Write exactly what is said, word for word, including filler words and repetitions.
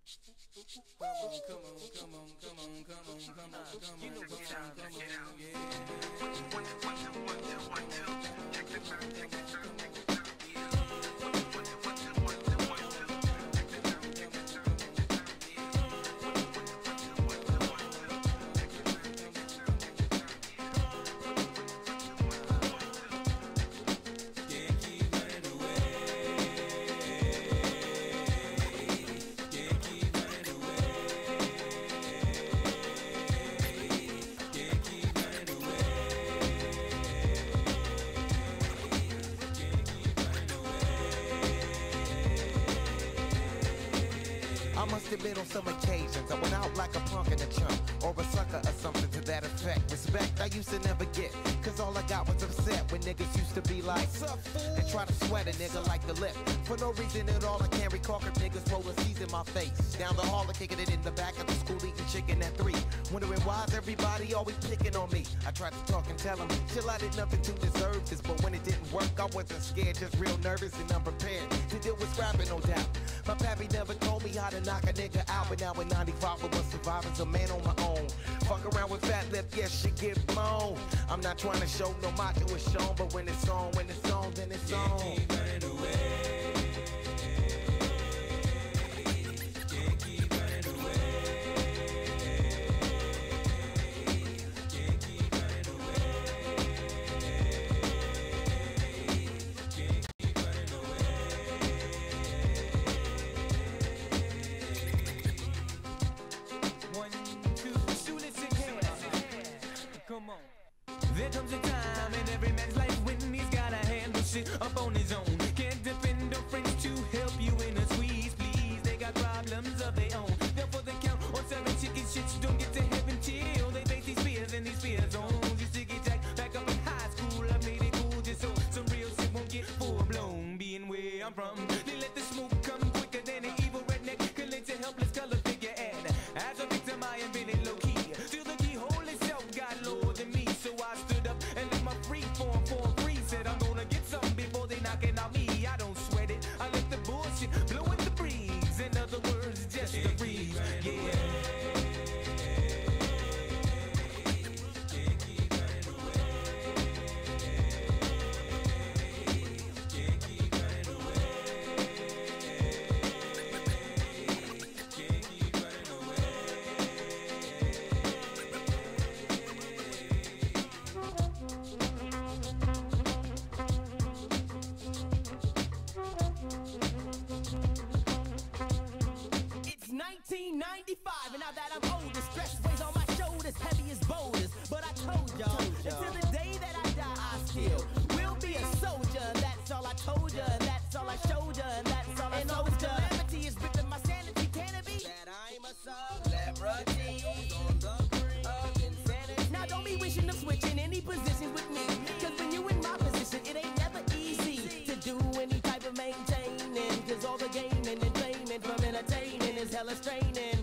Come on, come on, come on, come on, come on, come on, come on, You know what time come to get on, out. yeah. One, two, one, two, one, two, one, two, one, two. Check the time, check the time, check the time, yeah. One, two, one, two, one, two, one, two, one, two. Check the time, check the time, check the time, yeah. One, two, one, two, one, two, one, two, one, two. Check the time, check the time, check the time, yeah. One, two, one, two, one, two, one, two. Can't keep running away. Can't keep running away. Can't keep running away. Can't keep running away. I must have been on some occasions. I went out like a punk in a chump, or a sucker or something to that effect. Respect I used to never get, cause all I got was upset when niggas used to be like, what's up, fool? And try to sweat a nigga like the lip. For no reason at all, I can't recall if niggas rolling C's in my face. Down the hall, kicking it in the back of the school, eating chicken at three. Wondering why's everybody always picking on me. I tried to talk and tell them, chill, I did nothing to deserve this. But when it didn't work, I wasn't scared, just real nervous and unprepared to deal with scrapping, no doubt. My pappy never told me how to knock a nigga out, but now in ninety-five I was surviving, a man on my own. Fuck around with fat lip, yes, shit get blown. I'm not trying to show no macho is shown, but when it's on, when it's on, then it's on. Can't keep running away. Can't keep running away. Can't keep running away. Can't keep running away. One, two, soon as it can. Come on. There comes a time in every man's life when he's gotta handle shit up on his own. Can't depend on friends to help you in a squeeze, please. They got problems of their own. Therefore they count on seven chicken shits. Don't get to heaven till they face these fears and these fear zones. Used to get jacked back up in high school. I made it cool just so some real shit won't get full blown. Being where I'm from, they let the smoke come quicker than an evil redneck can let your helpless color figure add. As a victim I am feeling low key. Still the keyhole itself got lower than me, so I stood up and let my free form form free. Said I'm gonna get something before they knocking out me. I don't sweat it, I let the bullshit blow in the breeze. In other words, just a breeze, yeah. Can't keep running away. Can't keep running away. Can't keep running away. It's nineteen ninety-five, and now that I'm older, stress weighs on my shoulders, heavy as boulders. But I told y'all, until the day that I die, I still will be a soldier. That's all I told ya, and that's all I showed ya, and that's all I told ya. And always calamity is ripping my sanity, can it be? That I'm a celebrity on the brink of insanity. Now don't be wishing of switching any position with me, cause when you in my position, it ain't never easy to do any type of maintaining. Cause all the gaming and claiming from entertaining is hella straining.